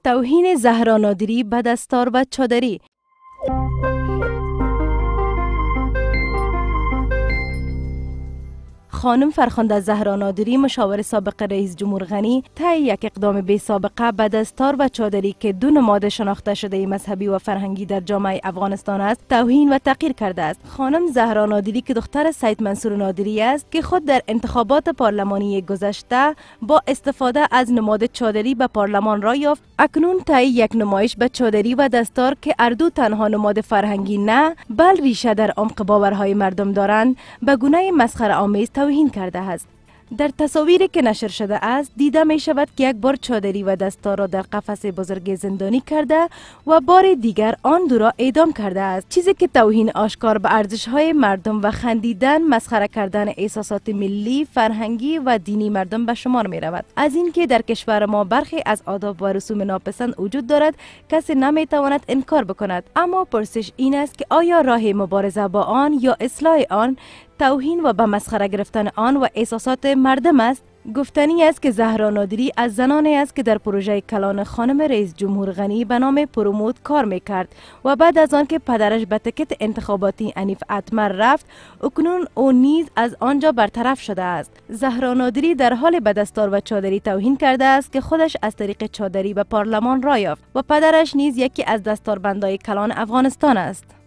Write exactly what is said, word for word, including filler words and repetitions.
توهین زهرا نادری به دستار و چادری. خانم فرخنده زهرا نادری مشاور سابق رئیس جمهور غنی طی یک اقدام بی سابقه به دستار و چادری که دو نماد شناخته شده مذهبی و فرهنگی در جامعه افغانستان است توهین و تحقیر کرده است. خانم زهرا نادری که دختر سید منصور نادری است که خود در انتخابات پارلمانی گذشته با استفاده از نماد چادری به پارلمان را یافت، اکنون طی یک نمایش به چادری و دستار که اردو تنها نماد فرهنگی نه بل ریشه در عمق باورهای مردم دارند به گونه مسخره آمیز توهین کرده است. در تصاویری که نشر شده است دیده می شود که یک بار چادری و دستار را در قفس بزرگ زندانی کرده و بار دیگر آن دو را اعدام کرده است، چیزی که توهین آشکار به ارزش‌های مردم و خندیدن مسخره کردن احساسات ملی، فرهنگی و دینی مردم به شمار می رود. از اینکه در کشور ما برخی از آداب و رسوم ناپسند وجود دارد کسی نمی تواند انکار بکند، اما پرسش این است که آیا راه مبارزه با آن یا اصلاح آن توهین و به مسخره گرفتن آن و احساسات مردم است؟ گفتنی است که زهرا نادری از زنانی است که در پروژه کلان خانم رئیس جمهور غنی به نام پروموت کار میکرد و بعد از آن که پدرش به تکت انتخاباتی انیف اتمر رفت اکنون او نیز از آنجا برطرف شده است. زهرا نادری در حال به دستار و چادری توهین کرده است که خودش از طریق چادری به پارلمان را یافت و پدرش نیز یکی از دستاربندان کلان افغانستان است.